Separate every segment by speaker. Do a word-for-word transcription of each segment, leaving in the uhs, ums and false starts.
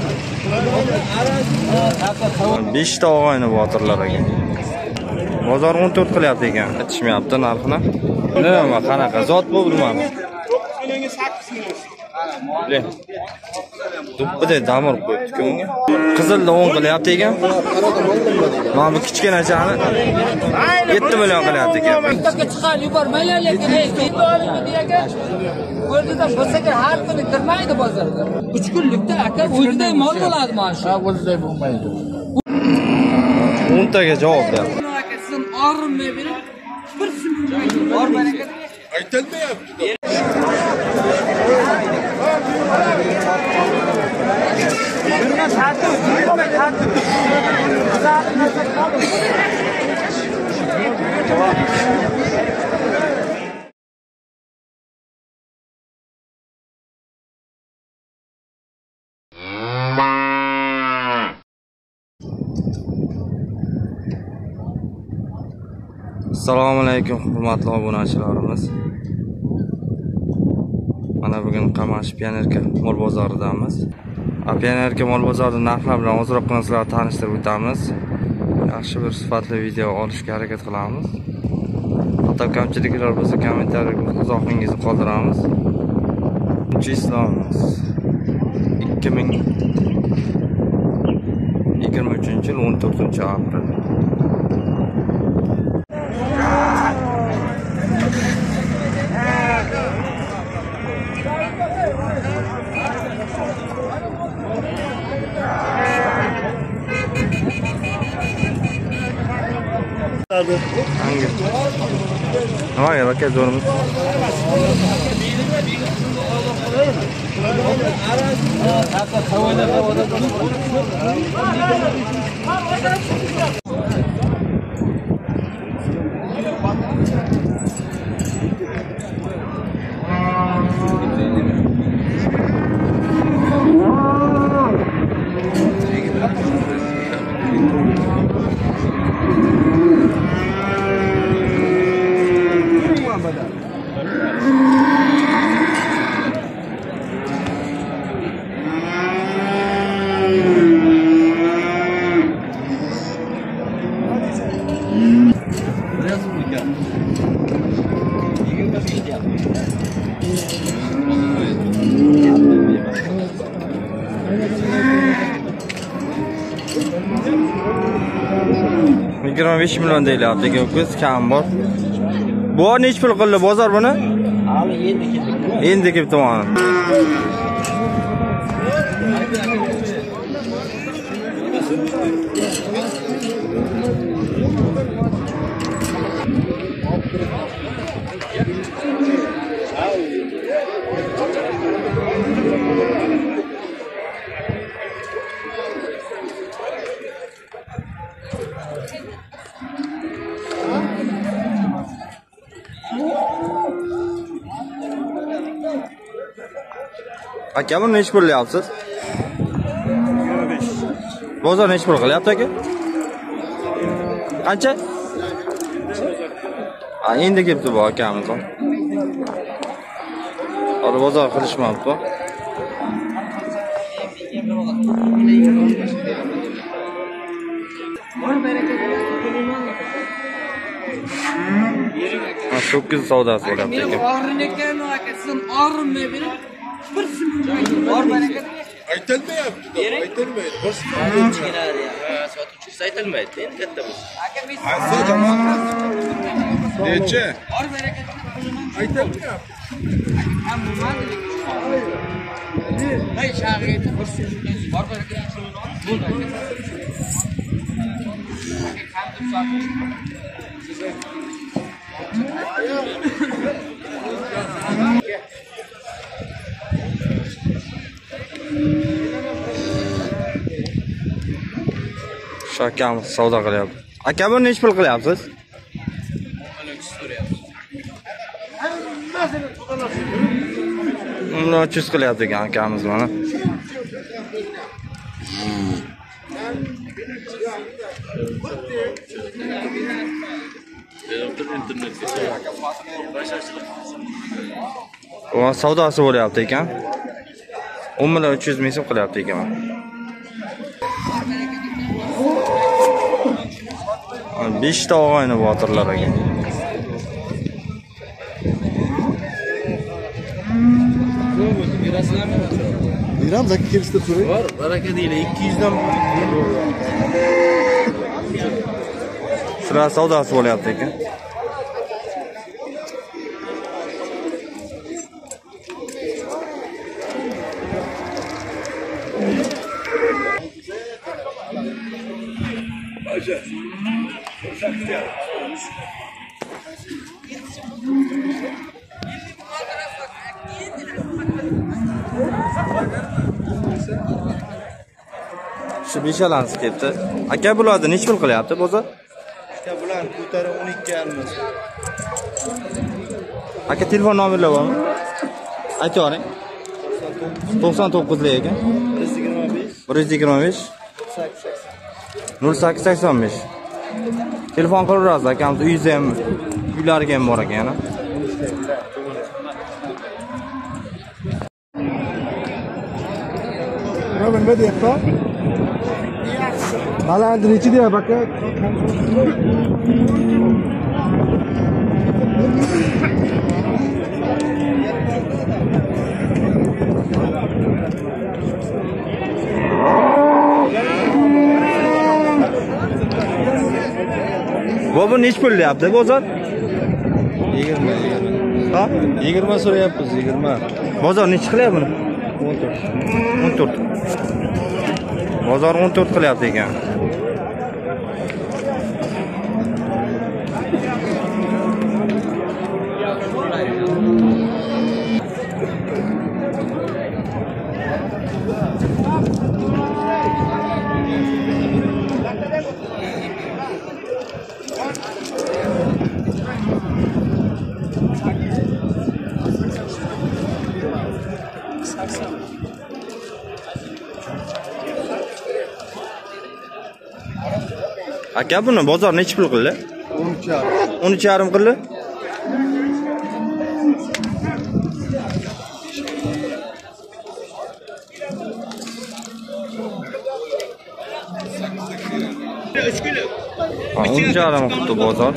Speaker 1: besh ta og'ayni botirlar ekan. Bozor o'n to'rt qilyapti ekan. Aytishmayapti narxini. Nima qanaqa zot bu bilmadim. Len. Do'ppida damir qo'yibdi unga. Qizilda o'n qilyapti ekan. Mana bu kichkinachani yetti million qilyapti ekan.
Speaker 2: Maktabga chiqar yubormaylar lekin o'rnida bo'lsa har kuni kirmaydi bozorga. uch kunlikda aka o'ziday mol bo'ladi mana shu.
Speaker 3: O'ziday bo'lmaydi.
Speaker 1: o'n taga javob ber.
Speaker 2: Akasidan orinmay berib, bir so'm bor baraka
Speaker 3: Aytilmayapti.
Speaker 1: Assalomu alaykum hurmatli obunachilarimiz. Mana bugun Qamash Pionerka mol bozoridamiz. Pionerka mol bozorida narxlar bilan ozroq sizlarga tanishtirib o'tamiz. Yaxshi bir sifatli video olishga harakat qilamiz. Hatto kamchiliklar bo'lsa kommentariyada izohingizni qoldiramiz. Islom ikki ming yigirma uchinchi yil o'n to'rtinchi aprel. Hangi? Nima ya aka zo'rimiz? yigirma besh million deyilyapti ekan, ko'z kam bor. Bu nech pul qildi bozor buni?
Speaker 4: Hali endi keldi.
Speaker 1: Endi kelibdi mana. Aka buni nech pul qilyapsiz? Bozor nech pul qilyapti aka? Qancha? Ha, endi kelibdi bu akamiz. Hali bozor qilishmabdi. Ha, to'qqiz savdosi bo'lyapti ekan.
Speaker 2: Og'rin ekan akasidan orinmay berib, bir so'm bor baraka
Speaker 3: Aytilmayapti. Aytilmaydi.
Speaker 4: Kichkinari ya. Sotuvchi aytilmaydi. Endi katta bo'lsa.
Speaker 2: aka biz
Speaker 3: Aytsa jamoat. Necha?
Speaker 2: bor baraka
Speaker 3: Aytilmayapti.
Speaker 2: ham bo'lmadi. Hay shag'iyda bir so'm bor baraka bo'ldi. Ham deb
Speaker 1: Shu akamiz savdo qilyapti. Aka buni nech pul qilyapsiz? uch yuz qilyapti ekan akamiz mana. Va savdosi bo'lyapti ekan. o'n million uch yuz ming so'm qilyapti ekan. besh ta og'ayni botirlar ekan.
Speaker 5: Biram zaki kelishda so'rang.
Speaker 4: Bor, baraka deydi. ikki yuz dan
Speaker 1: Sizlar savdosi bo'lyapti ekan. Shu beshalansi ketdi. Aka bularni nech pul qilyapti bozor?
Speaker 5: Aka bular ko'tarib o'n ikki yarim.
Speaker 1: Aka telefon nomerlar bormi? Aytavering. to'qson to'qqizlik ekan. bir yuz yigirma besh nol sakkiz sakson besh. Telefon qilaverasiz akamiz uyingizda ham, uylariga ham bor ekan yana.
Speaker 5: Nima nima deyapti? Balandni nechi deyapti aka?
Speaker 1: Bu nech pul deyapti bozor?
Speaker 5: yigirma yigirma.
Speaker 1: Ha?
Speaker 5: yigirma so'rayapmiz, yigirma.
Speaker 1: Bozor nech qilyapti buni?
Speaker 5: o'n to'rt.
Speaker 1: o'n to'rt. Bozor o'n to'rt qilyapti ekan. Aka buni bozor nech pul qildi?
Speaker 5: o'n uch yarim.
Speaker 1: o'n uch yarim qildi. Ha, o'n uch yarim qildi bozor.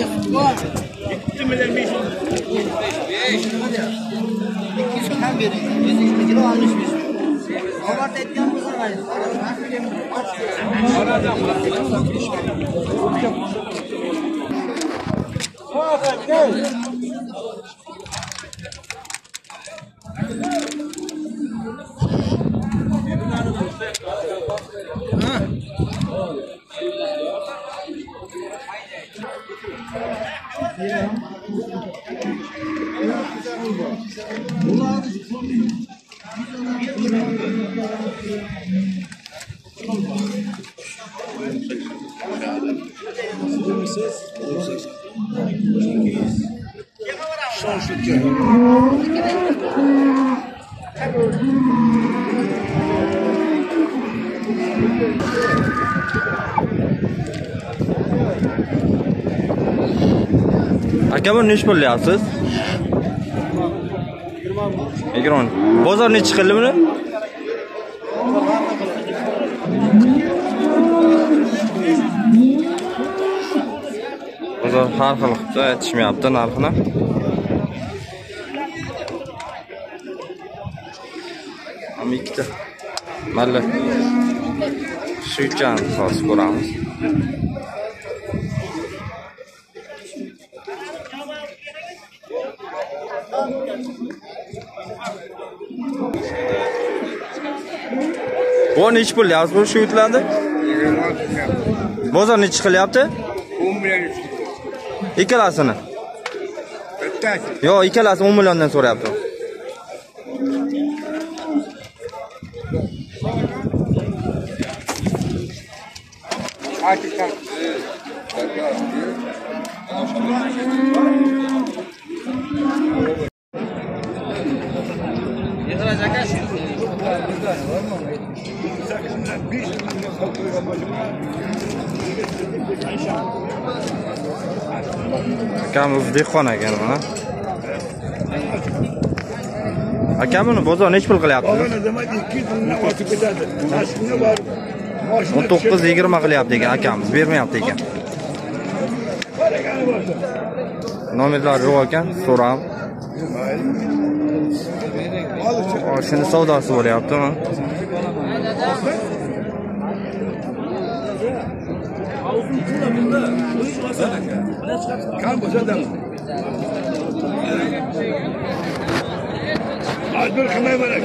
Speaker 1: Aka buni nech pul deyapsiz? yigirma. Bozor nech qildi buni? Bozor har xil qilibdi, aytishmayapti narxini. Ham ikkita. Mayli. Shu uchun sotib ko'ramiz. Bu nech pul deyapsiz bu shu yutlarni? Bozor nech qilyapti?
Speaker 3: o'n million.
Speaker 1: Ikkalasini.
Speaker 3: Bittasi.
Speaker 1: Yo'q, ikkalasi o'n milliondan so'rayapti. Akamiz dehqon ekan mana. Akam buni bozor nech pul qilyapti? o'n to'qqiz yigirma qilyapti ekan akamiz, bermayapti ekan. Nomerlari yo'q ekan, so'ram. Shuni savdosi bo'lyaptimi?
Speaker 3: Albert qilmay baraka.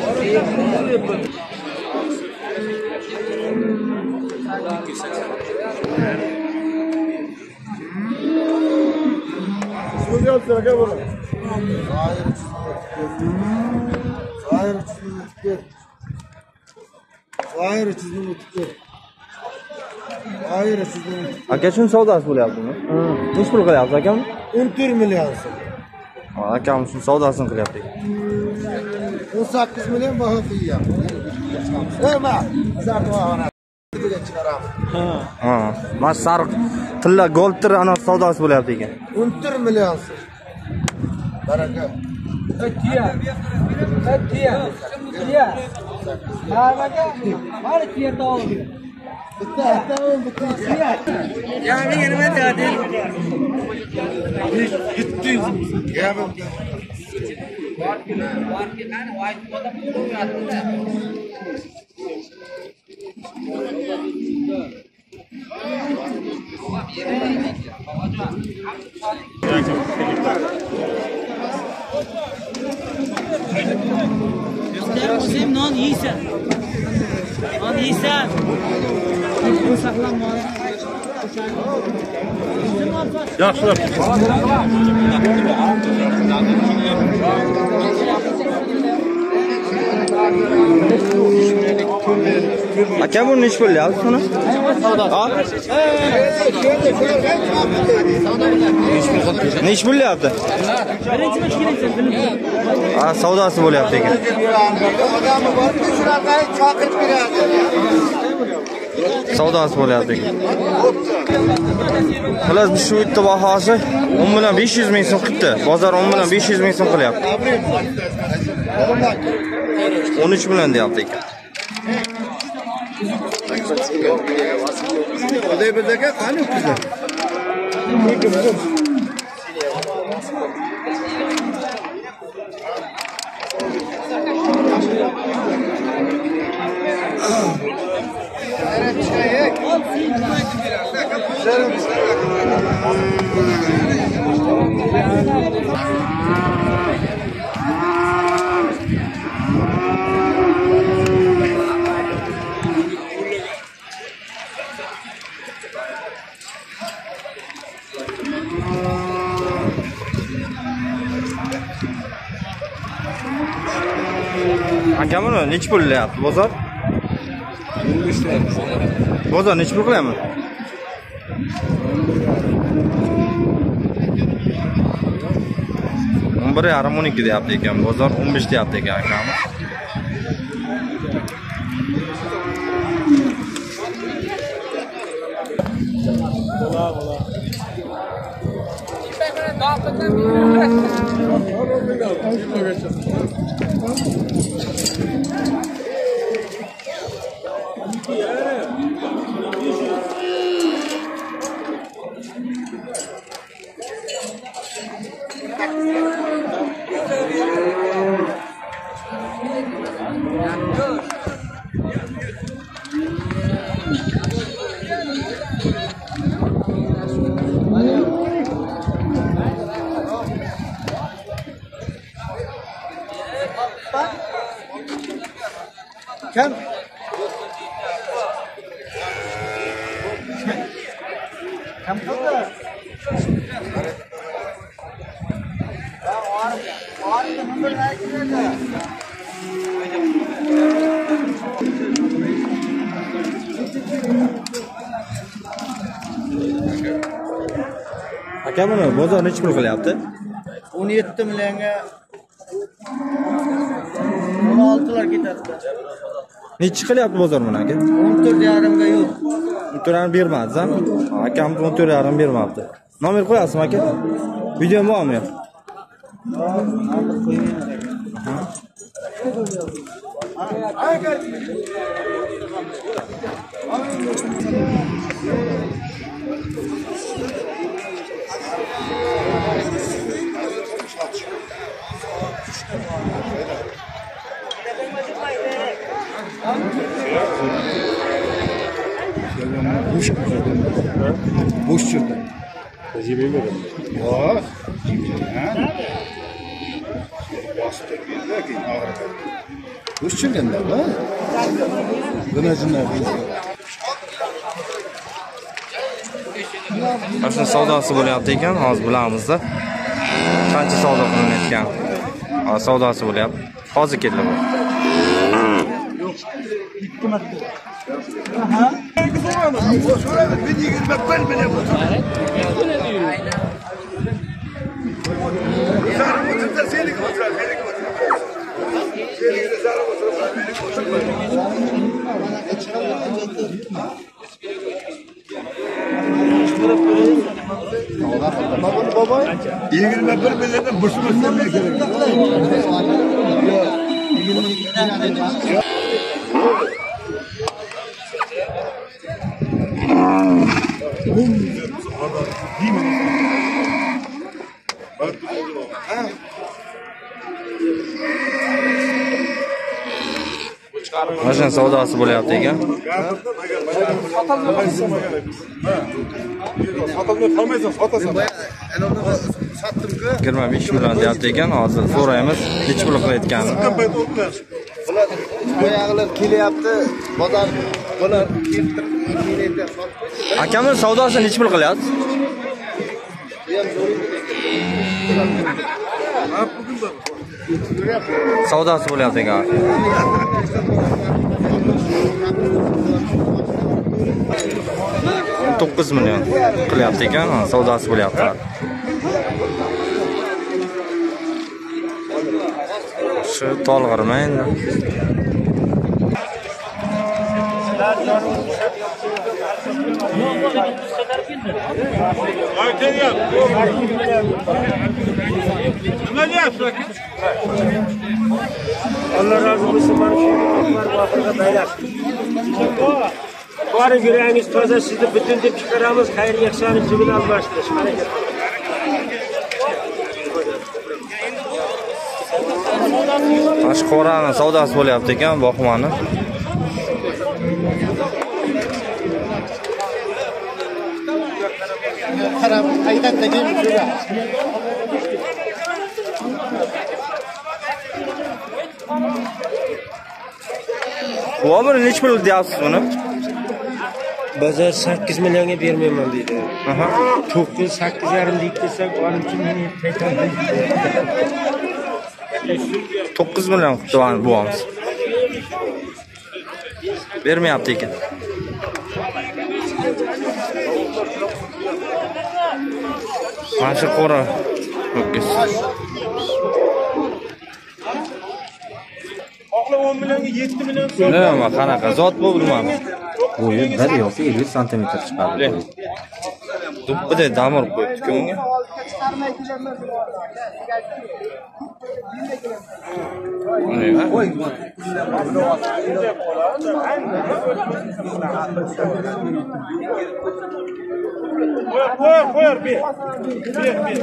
Speaker 5: Hayır, çizdim tuttu. Hayır, çizdim.
Speaker 1: Aka shuni savdosi bo'lyaptimi? Nech pul qilyapsiz akam?
Speaker 5: o'n to'rt million so'm.
Speaker 1: Akam shuni savdosini qilyapti ekan.
Speaker 5: o'n sakkiz million baho qo'yyapti. Nima? Zartuvana. Chiqaramiz.
Speaker 1: Ha. Mana sariq tilla goldtir ana savdosi bo'lyapti ekan.
Speaker 5: o'n to'rt million so'm. Baraka.
Speaker 2: Tiya. Tiya. Tiya. Hammaga mana tiyerda olib.
Speaker 5: Bitta, bitta, bitta.
Speaker 2: Tiya.
Speaker 4: Ya menga nima deyapti?
Speaker 5: yetti yuz. Gapim.
Speaker 2: Borki qani voyt odam qo'yapti-da.
Speaker 6: Sen non yeysan. Non yeysan. Bu saqlanma.
Speaker 5: Yaxshilab.
Speaker 1: Aka bu nech bo'lyapti buni? Ha? Nech bo'lyapti?
Speaker 6: Birinchi nech kelaysan, birinchi.
Speaker 1: Ha, savdosi bo'lyapti ekan.
Speaker 5: Odamni borki shunaqa chaqirib beradi.
Speaker 1: Savdosi bo'lyapti ekan. Xullas bu shu yerda bahosi o'n million besh yuz ming so'm qildi. Bozor o'n million besh yuz ming so'm qilyapti. o'n uch million deyapti ekan.
Speaker 5: Oday bizga qani o'tkazdi?
Speaker 1: Aka buni nech pul qilyapti bozor? Bozor nech pul qilyapti? o'n bir yarim o'n ikki deyapti ekan, bozor o'n besh deyapti ekan akamiz.
Speaker 5: Kim? Kim qildi?
Speaker 1: Aka buni bozor nech pul qilyapti?
Speaker 5: o'n yetti millionga o'n oltilar ketadi.
Speaker 1: Nechi qilyapti bozor buni aka?
Speaker 5: o'n to'rt yarimga yo'q.
Speaker 1: o'n to'rt yarim bermadingiz-a? Akamiz o'n to'rt yarim bermabdi. Nomer qo'yasizmi aka? Video bormi yo'q?
Speaker 5: Boş çıktı.
Speaker 3: Yemeği mi?
Speaker 5: Var. Boş çıkanda mı? Gınacınlar.
Speaker 1: Aslında savdosi bo'lyapti ekan, hozir bilamiz-da. Qancha savdo qilinayotgan. Hozir savdosi bo'lyapti. Hozir keldi bu.
Speaker 3: yigirma bir milliondan boshqa bo'lsa kerak.
Speaker 1: Mana savdosi bo'lyapti ekan.
Speaker 3: Sotolmay qolmaysan, sotasan.
Speaker 1: yigirma besh million deyapti ekan. Hozir so'raymiz, necha pul qilayotganini.
Speaker 5: Bular boyag'ilar kelyapti. Bozor bular keltirib sotib.
Speaker 1: Akamlar savdosini necha pul qilyapti? Savdosi bo'lyapti ekan. to'qqiz million qilyapti ekan, savdosi bo'lyapti. Shu tolg'irma endi.
Speaker 7: Allah razı olsun. Bari yüreğiniz toza, sizni bütün deb chiqaramiz. Xayr yaxshani jibini almashtirish.
Speaker 1: Mana shu qorani savdosi bo'lyapti ekan, boqmani.
Speaker 5: Qarab, qaytadagi shura.
Speaker 1: Bu bir necha pul deyapsiz buni?
Speaker 7: Bozor sakkiz millionga bermayman deydi.
Speaker 1: Aha.
Speaker 7: to'qqiz sakkiz yarim deyib desak, uning uchun meni qaytarib.
Speaker 1: to'qqiz million qilib bo'lamiz. Bermayapti ekan. Mana shu qora ho'kiz.
Speaker 7: Oqla o'n millionga yetti million so'm.
Speaker 1: Nima qanaqa zot bu bilmadim.
Speaker 8: Bo'yi bir yoki ellik santimetr chiqadi.
Speaker 1: Duppida damir qo'yibdi unga.
Speaker 7: Qo'y, qo'y, ber. Ber, ber.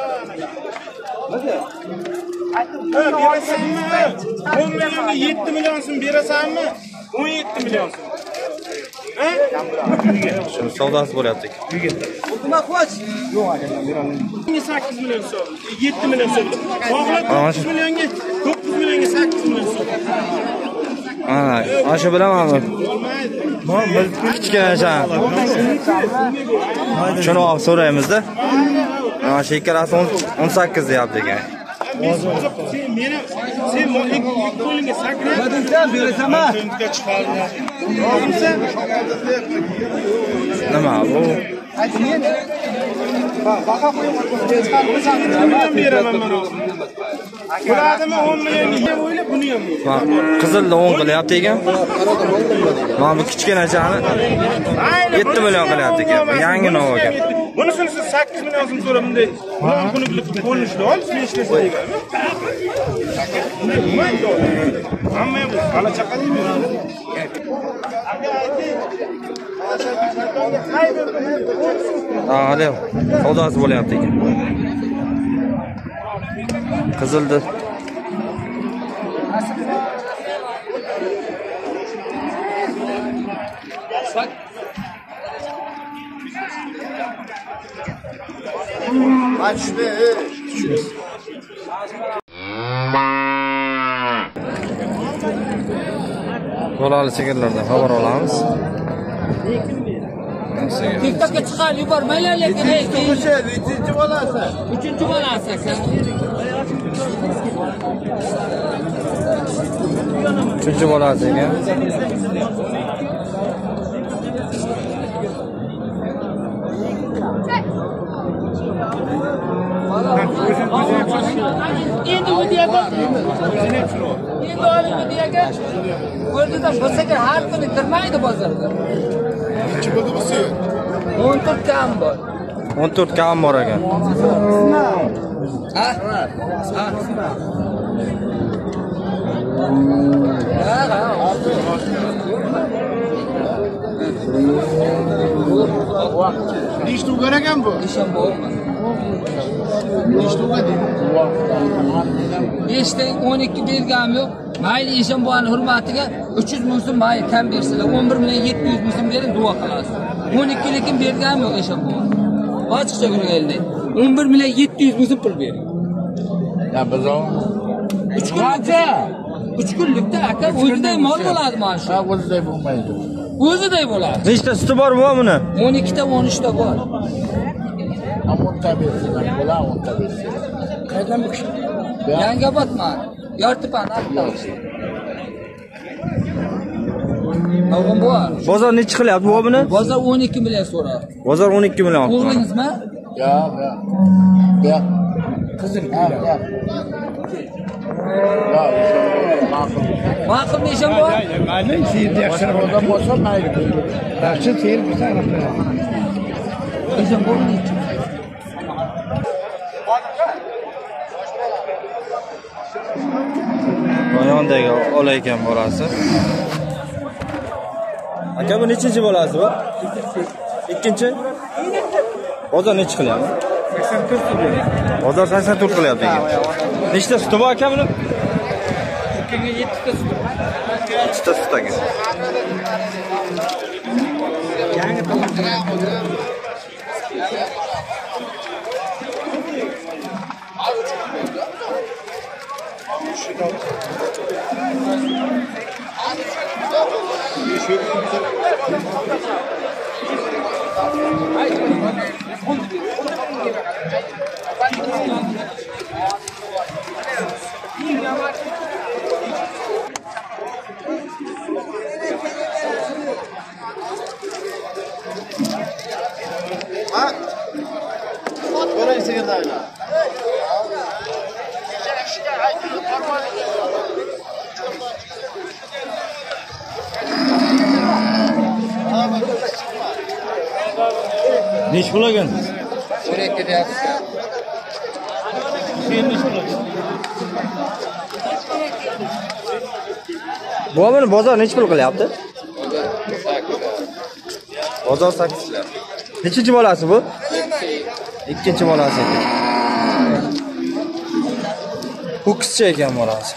Speaker 7: Berasanmi? o'n millionga yetti million so'm berasanmi? o'n yetti million so'm. Ha?
Speaker 1: Shu savdosi bo'lyapti ekan.
Speaker 5: Nima qo'ch?
Speaker 7: sakkiz million so'm, yetti million so'm. Bog'lab to'qqiz millionga, to'qqiz millionga sakkiz million so'm.
Speaker 1: Ha, ana shu bilamanmi?
Speaker 7: Bo'lmaydi.
Speaker 1: Kichkinacha. Shuni olib so'raymiz-da. Mana shu ikkalasi o'n sakkiz deyapti ekan.
Speaker 7: Sen meni sen molik qo'lingga sakrab,
Speaker 5: berasanmi?
Speaker 1: Nima bu?
Speaker 5: Baqa qo'yib
Speaker 7: beraman mana. Bo'ladimi o'n millionga o'ylab buni ham.
Speaker 1: Qizilni o'n qilyapti ekan. Mana bu kichkinachani yetti million qilyapti ekan. Yangi nov ekan.
Speaker 7: Bunisini siz sakkiz million so'm so'rab bunday. Buni bilib qo'yishni ol, siz ishlasa ekanmi? Mayda. Hamma bu bola chaqa deydi. Aka ayting.
Speaker 1: Ha, hali savdosi bo'lyapti ekan. Qizildi.
Speaker 5: Açtı.
Speaker 1: Bolali sigirlardan xabar olamiz.
Speaker 2: TikTok'ga chiqar yubormaylar lekin.
Speaker 5: O'sha uchinchi bolasi.
Speaker 2: Uchinchi bolasi aka.
Speaker 1: Uchinchi bolasi ekan.
Speaker 2: Endi videoga endi olib videoga ko'rdida bo'lsa har kuni kirmaydi bozorga.
Speaker 3: Nechi bo'ldi bu sigir?
Speaker 2: o'n to'rt kam bor.
Speaker 1: o'n to'rt kam bor ekan.
Speaker 2: Ha? Ha.
Speaker 3: Nechta ugar ekan bu?
Speaker 2: Ishim bo'lmadi.
Speaker 3: Nechta ugar deydi?
Speaker 2: Beshta o'n ikki bergam yo'q. Mayli ishim bo'lgani hurmatiga uch yuz ming so'm mayli kam bersalar, o'n bir million yetti yuz ming so'm berib duo qilasiz. o'n ikki lekin bergam yo'q ishim bo'lgani. Ochiqcha ko'rganda o'n bir million yetti yuz ming so'm pul bering.
Speaker 3: Ya biz o.
Speaker 2: uch kunlikda uch kunlikda aka o'ziday mol bo'ladi mana shu.
Speaker 3: Ha, o'ziday bo'lmaydi.
Speaker 2: O'ziday bo'ladi.
Speaker 1: Nechta suti bor bu buni?
Speaker 2: o'n ikkita o'n uchta bor.
Speaker 3: Amonta bersinlar, bo'la amonta bersin.
Speaker 2: Qayerdan bu kishi? Yangobodman. Yortipan olib. O'g'lim bor.
Speaker 1: Bozor necha qilyapti bu buni?
Speaker 2: Bozor o'n ikki million so'radi.
Speaker 1: Bozor o'n ikki million.
Speaker 2: O'g'lingizmi?
Speaker 3: Yo'q, yo'q. Yo'q.
Speaker 2: Qizim.
Speaker 3: Yo'q, yo'q. Ma'qul.
Speaker 2: Ma'qul nishon bor?
Speaker 3: Mayli, siyni yaxshiroq bo'lsa mayli. Yaxshi siyni bo'lsa aniq.
Speaker 2: Nishon bormi?
Speaker 1: Yondagi ola ekan bolasi. Aka bu nechinchi bolasi bu? Ikkinchi. Bozor nechi qilyapti? sakson to'rt qilyapti. Bozor sakson to'rt qilyapti ekan. Nechta suti bor aka buni?
Speaker 2: Ikkiga yettita sut.
Speaker 1: yettita sut ekan.
Speaker 5: Ha? Böyle sigirlerle.
Speaker 1: Neç pul ekan?
Speaker 2: o'n ikki deyapsiz.
Speaker 1: Bu buni bozor necha pul qilyapti? Bozor sakkiz qilyapti. Nechinchi bolasi bu? Ikkinchi bolasi ekan. Ho'kizcha ekan bolasi.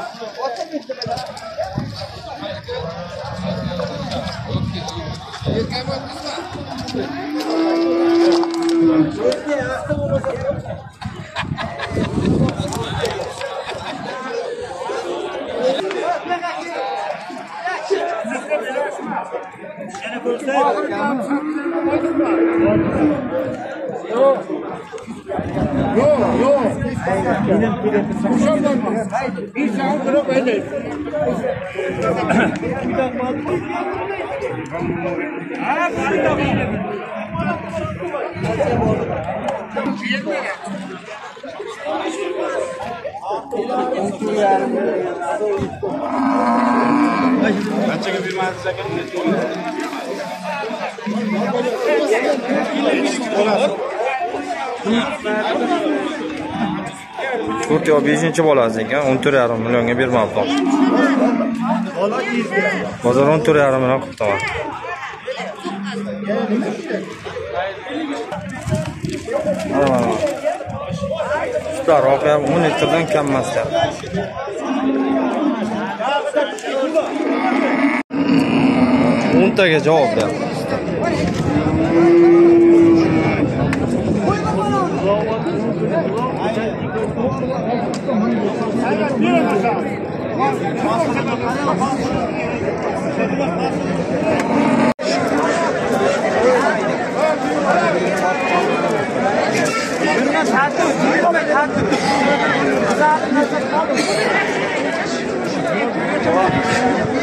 Speaker 3: Qanchaga bermadingiz aka?
Speaker 1: to'rt yo beshinchi bolasi ekan, o'n to'rt yarim millionga bermabdi. Bozor o'n to'rt yarim million qilib Sutlar oqyapti, o'n litrdan kam emas deyapti. o'ntaga javob berdi.
Speaker 6: Hadi.